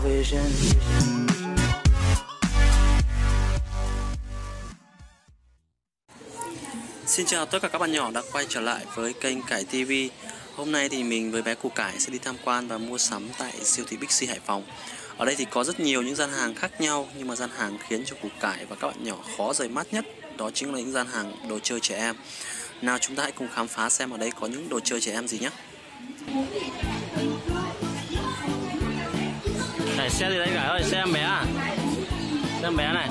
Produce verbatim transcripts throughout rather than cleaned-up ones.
vision. Xin chào tất cả các bạn nhỏ đã quay trở lại với kênh Cải ti vi. Hôm nay thì mình với bé Củ Cải sẽ đi tham quan và mua sắm tại siêu thị Bixi Hải Phòng. Ở đây thì có rất nhiều những gian hàng khác nhau, nhưng mà gian hàng khiến cho Củ Cải và các bạn nhỏ khó rời mắt nhất đó chính là những gian hàng đồ chơi trẻ em. Nào chúng ta hãy cùng khám phá xem ở đây có những đồ chơi trẻ em gì nhé. Này, xe gì đấy Cải ơi, xe em bé à? Xe em bé này.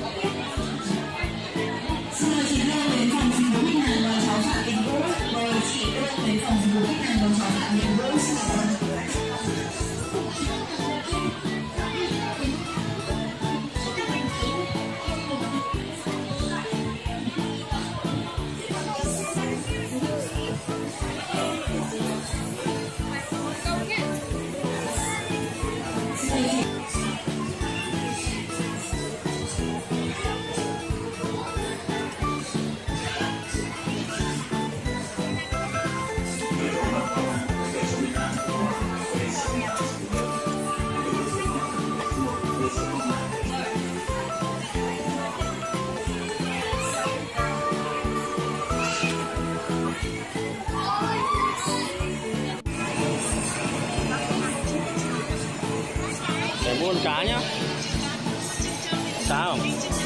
Để mua con cá nhá. Cá không?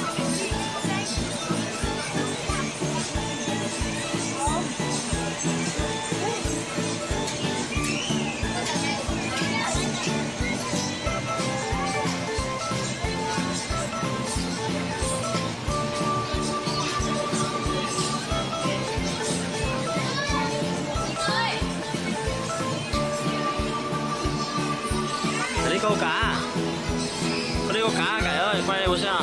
Ở đây câu cá à? Ở đây có cá à Cải ơi, quay đây một xem nào.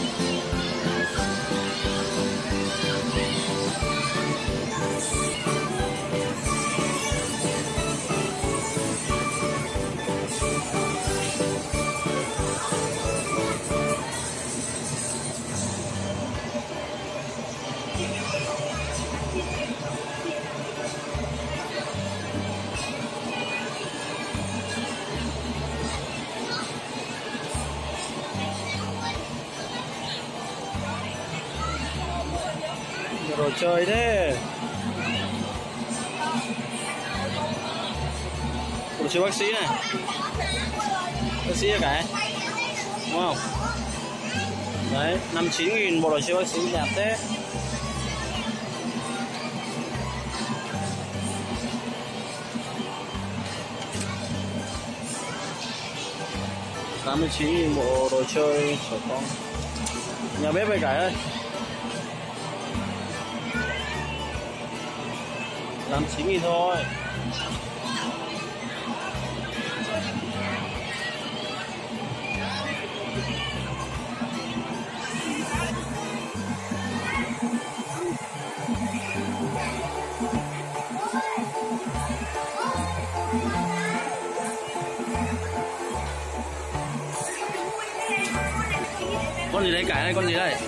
Đồ chơi thế. Đồ chơi bác sĩ này. Bác sĩ Cải, đúng không? Đấy, năm chín nghìn bộ đồ chơi bác sĩ đẹp thế. tám mươi chín nghìn bộ đồ chơi trẻ con. Nhà bếp với Cải ơi. tám mươi chín nghìn thôi. Con gì đấy Cải ơi, con gì đây?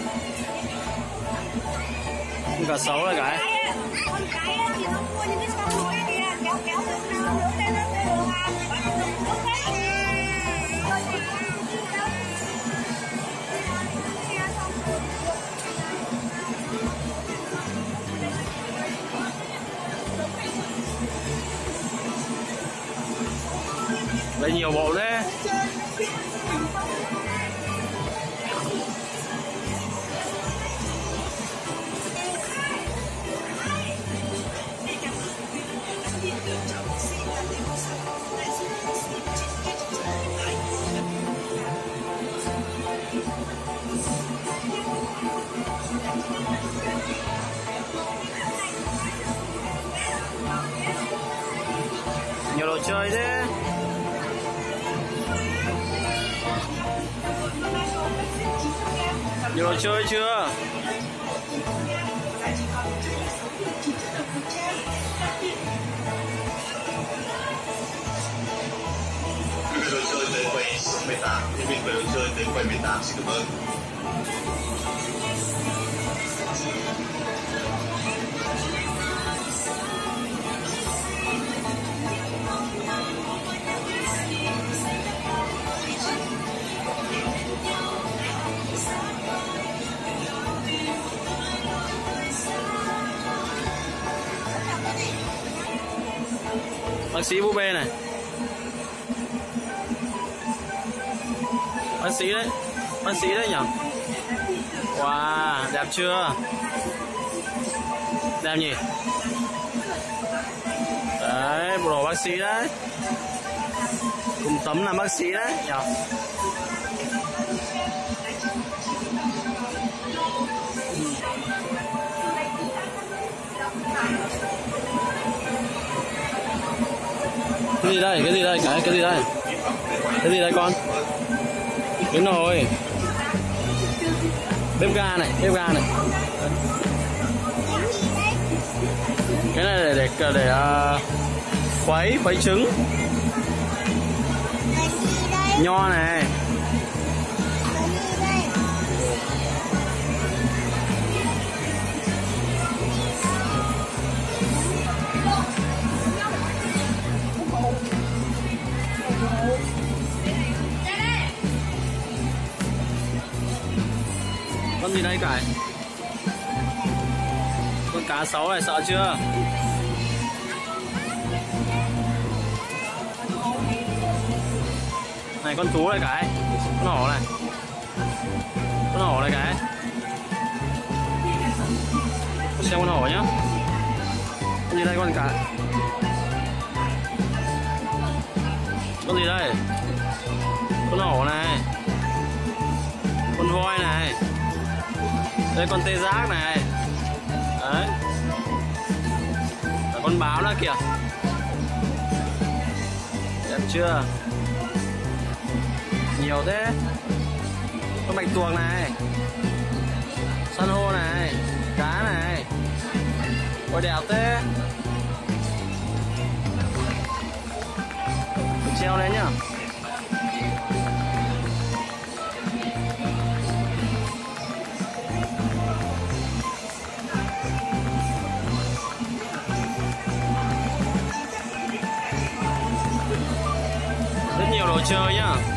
Con cá sấu đây Cải. Đây nhiều bộ đấy. Nhiều đồ chơi thế. Nhiều đồ chơi chưa? Đồ chơi tới quầy số mười tám, nhân viên quầy đồ chơi tới quầy mười tám, xin cảm ơn. Bác sĩ búp bê này. Bác sĩ đấy. Bác sĩ đấy nhỉ? Wow, đẹp chưa? Đẹp nhỉ? Đấy, bộ đồ bác sĩ đấy. Cùng tấm làm bác sĩ đấy nhỉ? Cái gì đây? Cái gì đây? Cái cái gì đây? Cái gì đây con? Cái nồi. Bếp ga này, bếp ga này. Cái này để để để uh, khuấy khuấy trứng. Nho này. Con gì đây Cải? Con cá sấu này sợ chưa? Này con thú này Cải. Con hổ này. Con hổ này Cải. Con xem con hổ nhá. Con gì đây con Cải? Con gì đây? Con hổ này. Con voi này. Đây con tê giác này. Đấy. Và con báo nữa kìa. Đẹp chưa? Nhiều thế. Con bạch tuộc này. San hô này. Cá này. Ôi đẹp thế. Treo lên nhá. Rất nhiều đồ chơi nhá.